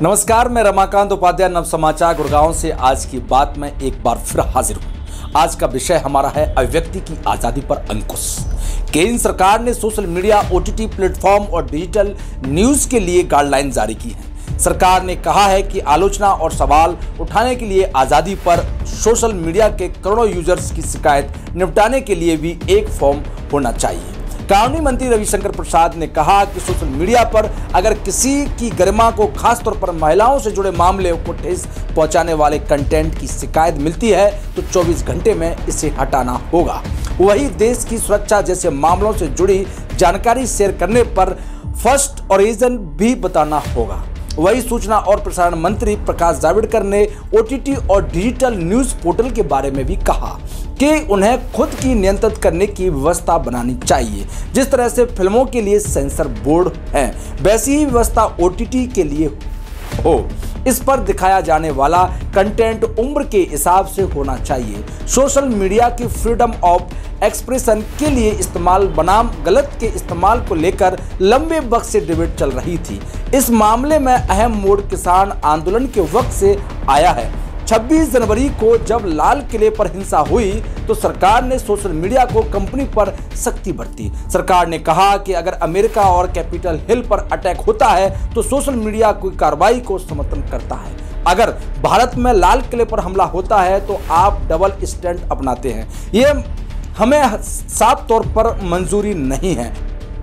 नमस्कार, मैं रमाकांत उपाध्याय नव समाचार गुड़गांव से आज की बात में एक बार फिर हाजिर हूं। आज का विषय हमारा है अभिव्यक्ति की आजादी पर अंकुश। केंद्र सरकार ने सोशल मीडिया, ओटीटी प्लेटफॉर्म और डिजिटल न्यूज के लिए गाइडलाइन जारी की है। सरकार ने कहा है कि आलोचना और सवाल उठाने के लिए आजादी पर सोशल मीडिया के करोड़ों यूजर्स की शिकायत निपटाने के लिए भी एक फॉर्म होना चाहिए। कानूनी मंत्री रविशंकर प्रसाद ने कहा कि सोशल मीडिया पर अगर किसी की गरिमा को, खासतौर पर महिलाओं से जुड़े मामले को ठेस पहुंचाने वाले कंटेंट की शिकायत मिलती है तो 24 घंटे में इसे हटाना होगा। वही देश की सुरक्षा जैसे मामलों से जुड़ी जानकारी शेयर करने पर फर्स्ट ओरिजिन भी बताना होगा। वही सूचना और प्रसारण मंत्री प्रकाश जावड़ेकर ने ओटीटी और डिजिटल न्यूज पोर्टल के बारे में भी कहा कि उन्हें खुद की नियंत्रित करने की व्यवस्था बनानी चाहिए। जिस तरह से फिल्मों के लिए सेंसर बोर्ड है, वैसी ही व्यवस्था ओटीटी के लिए हो। इस पर दिखाया जाने वाला कंटेंट उम्र के हिसाब से होना चाहिए। सोशल मीडिया की फ्रीडम ऑफ एक्सप्रेशन के लिए इस्तेमाल बनाम गलत के इस्तेमाल को लेकर लंबे वक्त से डिबेट चल रही थी। इस मामले में अहम मोड़ किसान आंदोलन के वक्त से आया है। 26 जनवरी को जब लाल किले पर हिंसा हुई तो सरकार ने सोशल मीडिया को कंपनी पर सख्ती बरती। सरकार ने कहा कि अगर अमेरिका और कैपिटल हिल पर अटैक होता है तो सोशल मीडिया की कार्रवाई को समर्थन करता है। अगर भारत में लाल किले पर हमला होता है तो आप डबल स्टैंड अपनाते हैं। ये हमें साफ तौर पर मंजूरी नहीं है।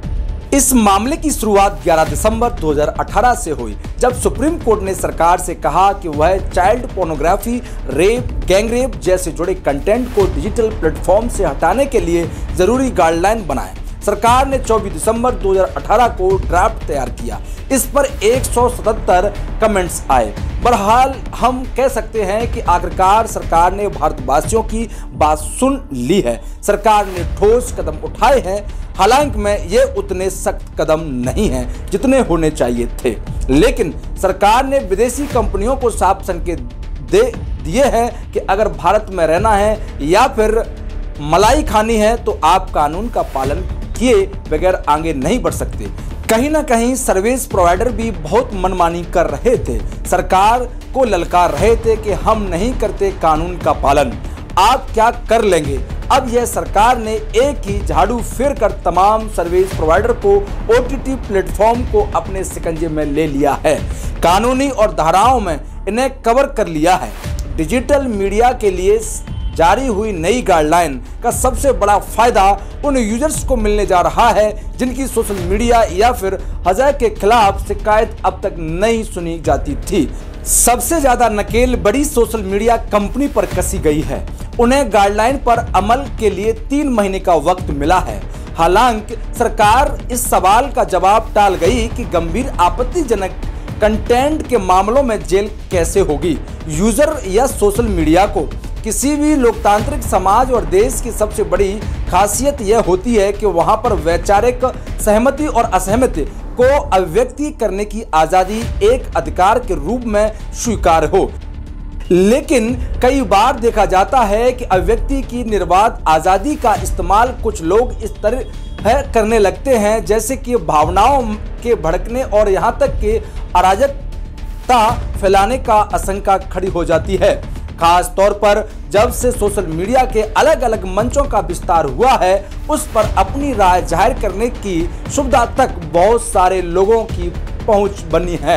इस मामले की शुरुआत 11 दिसंबर 2018 से हुई, जब सुप्रीम कोर्ट ने सरकार से कहा कि वह चाइल्ड पोर्नोग्राफी, रेप, गैंगरेप जैसे जुड़े कंटेंट को डिजिटल प्लेटफॉर्म से हटाने के लिए जरूरी गाइडलाइन बनाए। सरकार ने 24 दिसंबर 2018 को ड्राफ्ट तैयार किया। इस पर 177 कमेंट्स आए। बहरहाल हम कह सकते हैं कि आखिरकार सरकार ने भारतवासियों की बात सुन ली है। सरकार ने ठोस कदम उठाए हैं, हालांकि में ये उतने सख्त कदम नहीं हैं जितने होने चाहिए थे। लेकिन सरकार ने विदेशी कंपनियों को साफ संकेत दे दिए हैं कि अगर भारत में रहना है या फिर मलाई खानी है तो आप कानून का पालन किए बगैर आगे नहीं बढ़ सकते। कहीं ना कहीं सर्विस प्रोवाइडर भी बहुत मनमानी कर रहे थे, सरकार को ललकार रहे थे कि हम नहीं करते कानून का पालन, आप क्या कर लेंगे। अब यह सरकार ने एक ही झाड़ू फेर कर तमाम सर्विस प्रोवाइडर को, ओटीटी प्लेटफॉर्म को अपने शिकंजे में ले लिया है। कानूनी और धाराओं में इन्हें कवर कर लिया है। डिजिटल मीडिया के लिए जारी हुई नई गाइडलाइन का सबसे बड़ा फायदा उन यूजर्स को मिलने जा रहा है जिनकी सोशल मीडिया या फिर हज़ार के खिलाफ शिकायत अब तक नहीं सुनी जाती थी। सबसे ज्यादा नकेल बड़ी सोशल मीडिया कंपनी पर कसी गई है। उन्हें गाइडलाइन पर अमल के लिए 3 महीने का वक्त मिला है। हालांकि सरकार इस सवाल का जवाब टाल गई कि गंभीर आपत्तिजनक कंटेंट के मामलों में जेल कैसे होगी। यूजर या सोशल मीडिया को किसी भी लोकतांत्रिक समाज और देश की सबसे बड़ी खासियत यह होती है कि वहां पर वैचारिक सहमति और असहमति को अभिव्यक्ति करने की आजादी एक अधिकार के रूप में स्वीकार हो। लेकिन कई बार देखा जाता है कि अभिव्यक्ति की निर्बाध आजादी का इस्तेमाल कुछ लोग इस तरह करने लगते हैं जैसे कि भावनाओं के भड़कने और यहां तक कि अराजकता फैलाने का आशंका खड़ी हो जाती है। खास तौर पर जब से सोशल मीडिया के अलग अलग मंचों का विस्तार हुआ है, उस पर अपनी राय जाहिर करने की सुविधा तक बहुत सारे लोगों की पहुंच बनी है।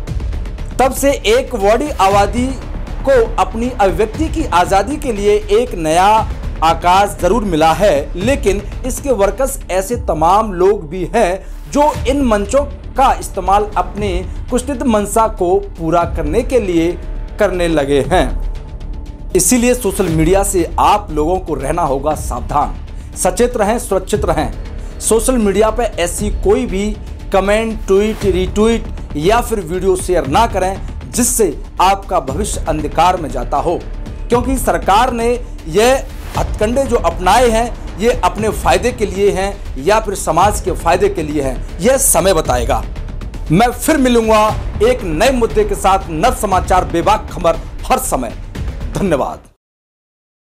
तब से एक बड़ी आबादी को अपनी अभिव्यक्ति की आजादी के लिए एक नया आकाश जरूर मिला है, लेकिन इसके वर्कर्स ऐसे तमाम लोग भी हैं जो इन मंचों का इस्तेमाल अपने कुत्सित मंशा को पूरा करने के लिए करने लगे हैं। इसीलिए सोशल मीडिया से आप लोगों को रहना होगा सावधान, सचेत रहें, सुरक्षित रहें। सोशल मीडिया पर ऐसी कोई भी कमेंट, ट्वीट, रीट्वीट या फिर वीडियो शेयर ना करें जिससे आपका भविष्य अंधकार में जाता हो, क्योंकि सरकार ने यह हथकंडे जो अपनाए हैं ये अपने फायदे के लिए हैं या फिर समाज के फायदे के लिए हैं, यह समय बताएगा। मैं फिर मिलूंगा एक नए मुद्दे के साथ। नव समाचार, बेबाक खबर हर समय। धन्यवाद।